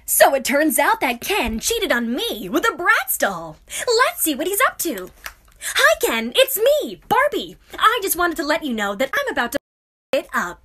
So it turns out that Ken cheated on me with a Bratz doll. Let's see what he's up to. Hi, Ken. It's me, Barbie. I just wanted to let you know that I'm about to it up.